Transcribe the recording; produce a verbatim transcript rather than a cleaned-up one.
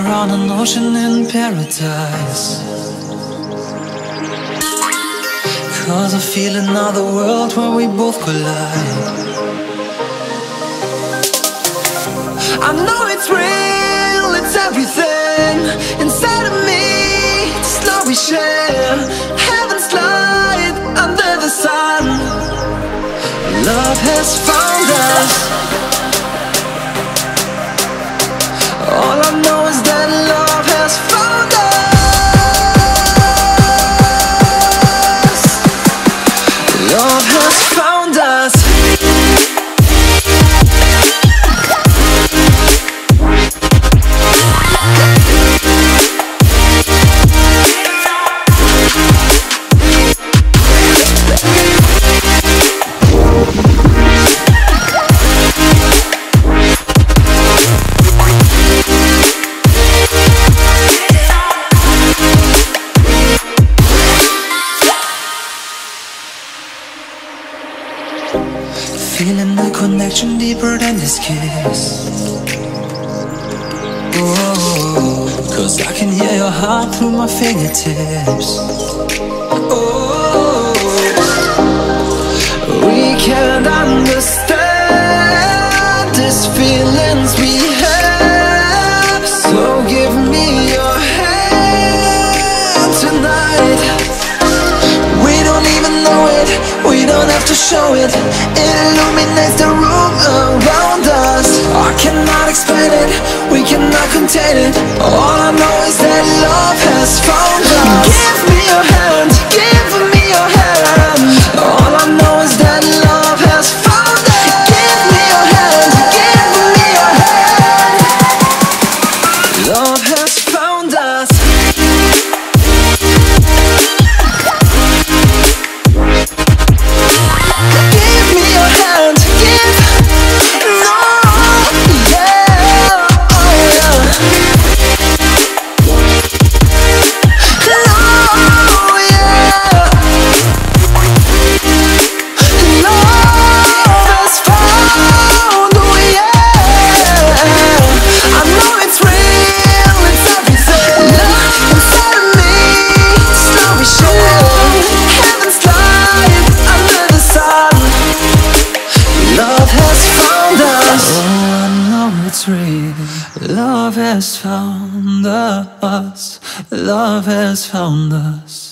on an ocean in paradise. Cause I feel another world where we both collide. I know it's real, it's everything inside of me. This love we share, heaven's light under the sun. Love has found us. All I know is that love has found us. Love has found us. Feeling the connection deeper than this kiss. Oh, cause I can hear your heart through my fingertips. Oh, we can't understand these feelings we have. So give me your hand tonight. We don't even know it, we don't have to show it. It illuminates the room around us. I cannot explain it, we cannot contain it. All I know is that love has found us. Give me your hand, give me your hand. All I know is that love has found us. Give me your hand, give me your hand. Love has found us. Love has found us. Love has found us.